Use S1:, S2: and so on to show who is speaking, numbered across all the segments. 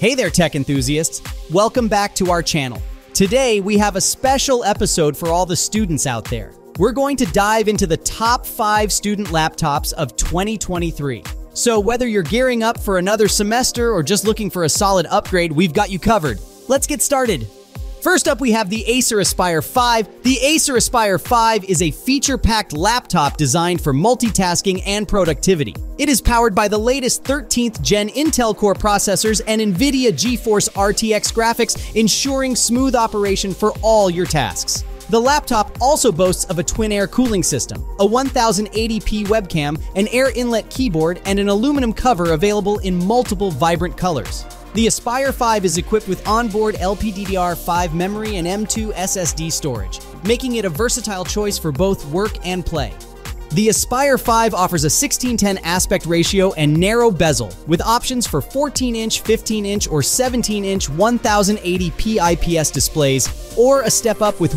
S1: Hey there, tech enthusiasts. Welcome back to our channel. Today, we have a special episode for all the students out there. We're going to dive into the top 5 student laptops of 2023. So whether you're gearing up for another semester or just looking for a solid upgrade, we've got you covered. Let's get started. First up, we have the Acer Aspire 5. The Acer Aspire 5 is a feature-packed laptop designed for multitasking and productivity. It is powered by the latest 13th Gen Intel Core processors and NVIDIA GeForce RTX graphics, ensuring smooth operation for all your tasks. The laptop also boasts of a twin air cooling system, a 1080p webcam, an air inlet keyboard, and an aluminum cover available in multiple vibrant colors. The Aspire 5 is equipped with onboard LPDDR5 memory and M2 SSD storage, making it a versatile choice for both work and play. The Aspire 5 offers a 16:10 aspect ratio and narrow bezel, with options for 14-inch, 15-inch, or 17-inch 1080p IPS displays, or a step up with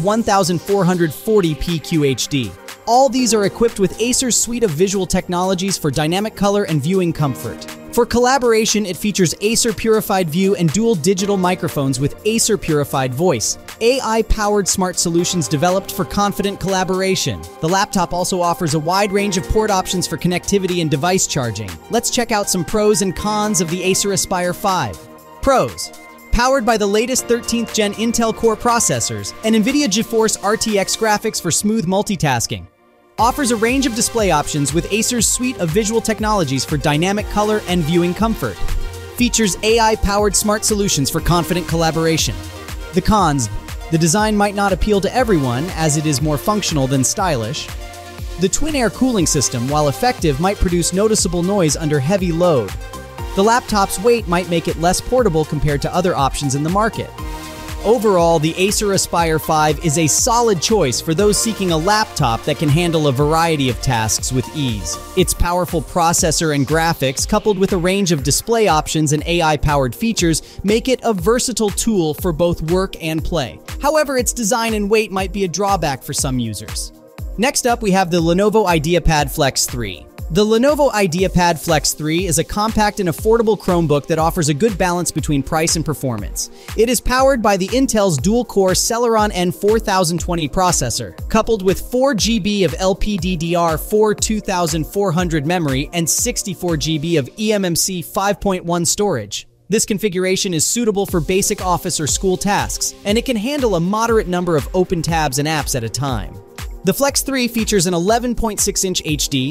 S1: 1440p QHD. All these are equipped with Acer's suite of visual technologies for dynamic color and viewing comfort. For collaboration, it features Acer Purified View and dual digital microphones with Acer Purified Voice, AI-powered smart solutions developed for confident collaboration. The laptop also offers a wide range of port options for connectivity and device charging. Let's check out some pros and cons of the Acer Aspire 5. Pros. Powered by the latest 13th Gen Intel Core processors and NVIDIA GeForce RTX graphics for smooth multitasking. Offers a range of display options with Acer's suite of visual technologies for dynamic color and viewing comfort. Features AI-powered smart solutions for confident collaboration. The cons: the design might not appeal to everyone as it is more functional than stylish. The twin air cooling system, while effective, might produce noticeable noise under heavy load. The laptop's weight might make it less portable compared to other options in the market. Overall, the Acer Aspire 5 is a solid choice for those seeking a laptop that can handle a variety of tasks with ease. Its powerful processor and graphics, coupled with a range of display options and AI-powered features, make it a versatile tool for both work and play. However, its design and weight might be a drawback for some users. Next up, we have the Lenovo IdeaPad Flex 3. The Lenovo IdeaPad Flex 3 is a compact and affordable Chromebook that offers a good balance between price and performance. It is powered by the Intel's dual-core Celeron N4020 processor, coupled with 4 GB of LPDDR4 2400 memory and 64 GB of eMMC 5.1 storage. This configuration is suitable for basic office or school tasks, and it can handle a moderate number of open tabs and apps at a time. The Flex 3 features an 11.6-inch HD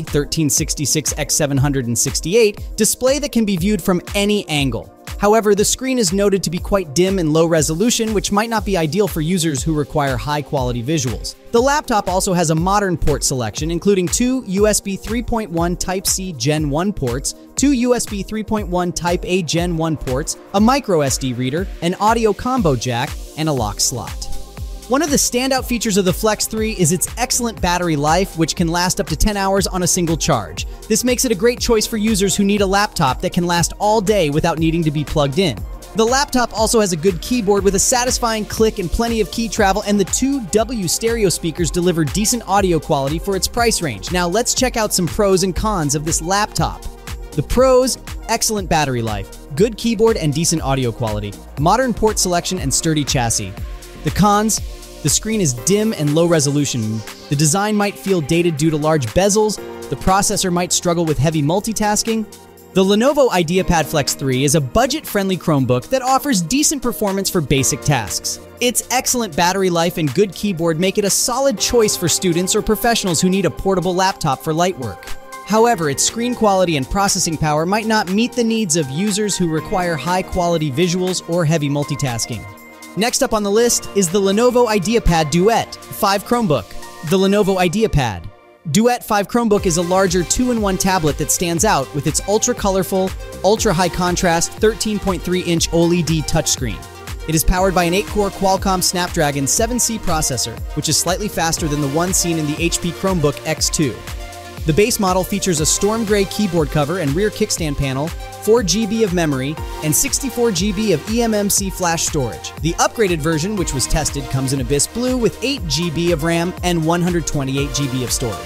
S1: 1366x768 display that can be viewed from any angle. However, the screen is noted to be quite dim and low resolution, which might not be ideal for users who require high-quality visuals. The laptop also has a modern port selection, including 2 USB 3.1 Type-C Gen 1 ports, 2 USB 3.1 Type-A Gen 1 ports, a microSD reader, an audio combo jack, and a lock slot. One of the standout features of the Flex 3 is its excellent battery life, which can last up to 10 hours on a single charge. This makes it a great choice for users who need a laptop that can last all day without needing to be plugged in. The laptop also has a good keyboard with a satisfying click and plenty of key travel, and the 2 W stereo speakers deliver decent audio quality for its price range. Now let's check out some pros and cons of this laptop. The pros: excellent battery life, good keyboard and decent audio quality, modern port selection and sturdy chassis. The cons: the screen is dim and low resolution. The design might feel dated due to large bezels. The processor might struggle with heavy multitasking. The Lenovo IdeaPad Flex 3 is a budget-friendly Chromebook that offers decent performance for basic tasks. Its excellent battery life and good keyboard make it a solid choice for students or professionals who need a portable laptop for light work. However, its screen quality and processing power might not meet the needs of users who require high-quality visuals or heavy multitasking. Next up on the list is the Lenovo IdeaPad Duet 5 Chromebook. The Lenovo IdeaPad Duet 5 Chromebook is a larger 2-in-1 tablet that stands out with its ultra-colorful, ultra-high contrast 13.3-inch OLED touchscreen. It is powered by an 8-core Qualcomm Snapdragon 7C processor, which is slightly faster than the one seen in the HP Chromebook X2. The base model features a storm gray keyboard cover and rear kickstand panel, 4 GB of memory, and 64 GB of eMMC flash storage. The upgraded version, which was tested, comes in Abyss Blue with 8 GB of RAM and 128 GB of storage.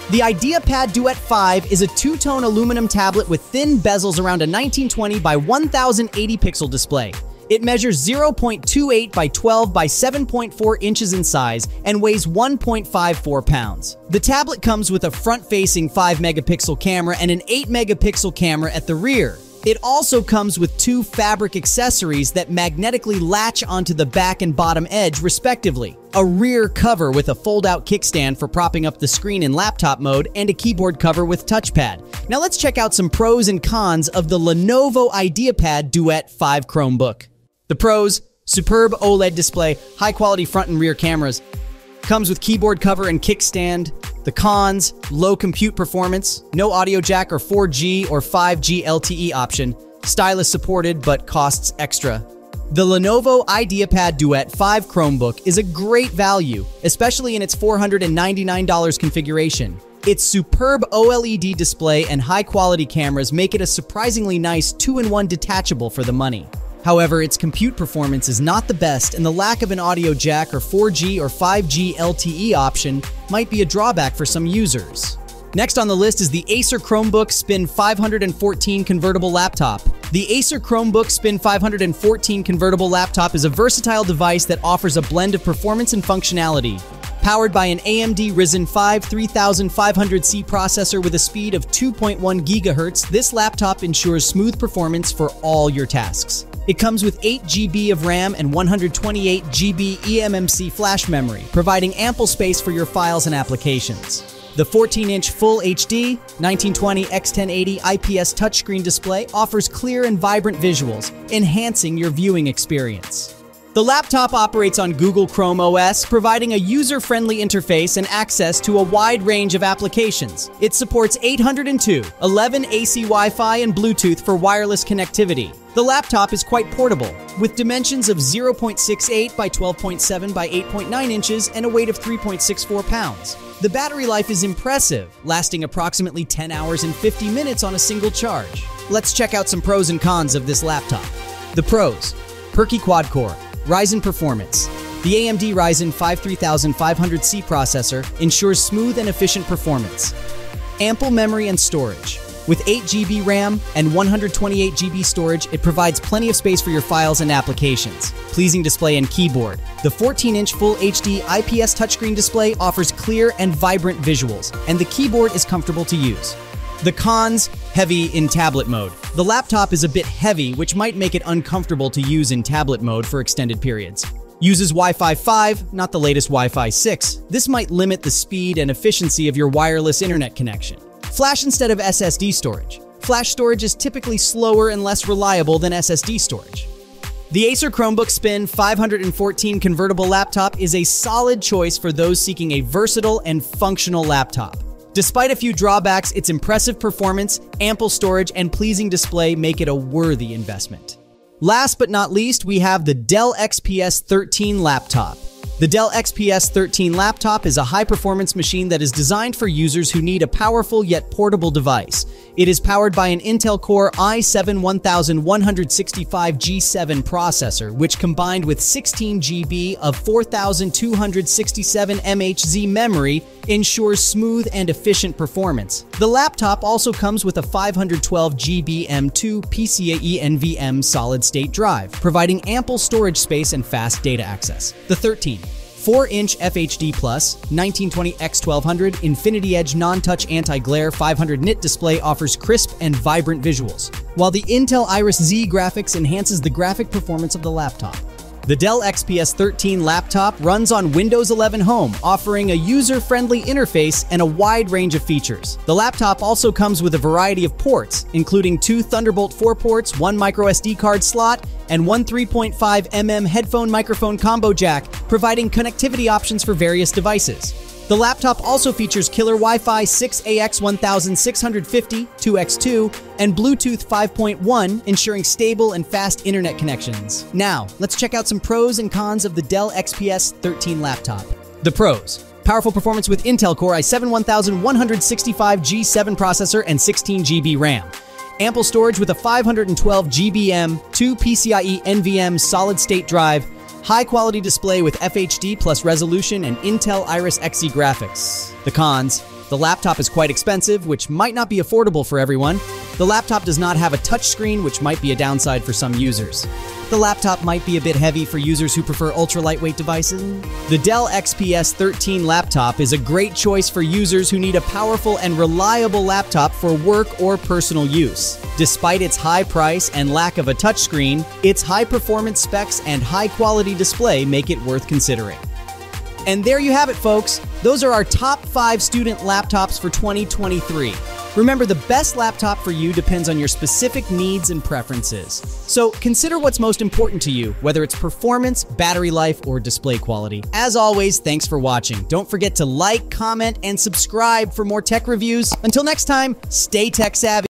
S1: The IdeaPad Duet 5 is a two-tone aluminum tablet with thin bezels around a 1920 by 1080 pixel display. It measures 0.28 by 12 by 7.4 inches in size and weighs 1.54 pounds. The tablet comes with a front-facing 5-megapixel camera and an 8-megapixel camera at the rear. It also comes with two fabric accessories that magnetically latch onto the back and bottom edge, respectively. A rear cover with a fold-out kickstand for propping up the screen in laptop mode, and a keyboard cover with touchpad. Now let's check out some pros and cons of the Lenovo IdeaPad Duet 5 Chromebook. The pros: superb OLED display, high-quality front and rear cameras. Comes with keyboard cover and kickstand. The cons: low compute performance, no audio jack or 4G or 5G LTE option, stylus supported but costs extra. The Lenovo IdeaPad Duet 5 Chromebook is a great value, especially in its $499 configuration. Its superb OLED display and high-quality cameras make it a surprisingly nice 2-in-1 detachable for the money. However, its compute performance is not the best, and the lack of an audio jack or 4G or 5G LTE option might be a drawback for some users. Next on the list is the Acer Chromebook Spin 514 Convertible Laptop. The Acer Chromebook Spin 514 Convertible Laptop is a versatile device that offers a blend of performance and functionality. Powered by an AMD Ryzen 5 3500C processor with a speed of 2.1 GHz, this laptop ensures smooth performance for all your tasks. It comes with 8 GB of RAM and 128 GB eMMC flash memory, providing ample space for your files and applications. The 14-inch Full HD 1920 x 1080 IPS touchscreen display offers clear and vibrant visuals, enhancing your viewing experience. The laptop operates on Google Chrome OS, providing a user-friendly interface and access to a wide range of applications. It supports 802, 11 AC Wi-Fi and Bluetooth for wireless connectivity. The laptop is quite portable, with dimensions of 0.68 by 12.7 by 8.9 inches and a weight of 3.64 pounds. The battery life is impressive, lasting approximately 10 hours and 50 minutes on a single charge. Let's check out some pros and cons of this laptop. The pros: perky quad-core, Ryzen performance. The AMD Ryzen 5 3500C processor ensures smooth and efficient performance. Ample memory and storage. With 8 GB RAM and 128 GB storage, it provides plenty of space for your files and applications. Pleasing display and keyboard. The 14-inch Full HD IPS touchscreen display offers clear and vibrant visuals, and the keyboard is comfortable to use. The cons: heavy in tablet mode. The laptop is a bit heavy, which might make it uncomfortable to use in tablet mode for extended periods. Uses Wi-Fi 5, not the latest Wi-Fi 6. This might limit the speed and efficiency of your wireless internet connection. Flash instead of SSD storage. Flash storage is typically slower and less reliable than SSD storage. The Acer Chromebook Spin 514 Convertible Laptop is a solid choice for those seeking a versatile and functional laptop. Despite a few drawbacks, its impressive performance, ample storage, and pleasing display make it a worthy investment. Last but not least, we have the Dell XPS 13 laptop. The Dell XPS 13 laptop is a high-performance machine that is designed for users who need a powerful yet portable device. It is powered by an Intel Core i7-1165G7 processor, which combined with 16 GB of 4267 MHz memory ensures smooth and efficient performance. The laptop also comes with a 512 GB M2 PCIe NVMe solid-state drive, providing ample storage space and fast data access. The 13 4-inch FHD Plus 1920x1200 Infinity Edge non-touch anti-glare 500 nit display offers crisp and vibrant visuals, while the Intel Iris Xe graphics enhances the graphic performance of the laptop. The Dell XPS 13 laptop runs on Windows 11 Home, offering a user-friendly interface and a wide range of features. The laptop also comes with a variety of ports, including 2 Thunderbolt 4 ports, 1 microSD card slot, and 1 3.5mm headphone microphone combo jack, providing connectivity options for various devices. The laptop also features killer Wi-Fi 6AX1650 2x2 and Bluetooth 5.1, ensuring stable and fast internet connections. Now, let's check out some pros and cons of the Dell XPS 13 laptop. The pros: powerful performance with Intel Core i7-1165G7 processor and 16 GB RAM. Ample storage with a 512 GB M2 PCIe NVMe solid-state drive. High-quality display with FHD plus resolution and Intel Iris Xe graphics. The cons: The laptop is quite expensive, which might not be affordable for everyone. The laptop does not have a touchscreen, which might be a downside for some users. The laptop might be a bit heavy for users who prefer ultra-lightweight devices. The Dell XPS 13 laptop is a great choice for users who need a powerful and reliable laptop for work or personal use. Despite its high price and lack of a touchscreen, its high-performance specs and high-quality display make it worth considering. And there you have it, folks. Those are our top 5 student laptops for 2023. Remember, the best laptop for you depends on your specific needs and preferences. So consider what's most important to you, whether it's performance, battery life, or display quality. As always, thanks for watching. Don't forget to like, comment, and subscribe for more tech reviews. Until next time, stay tech savvy.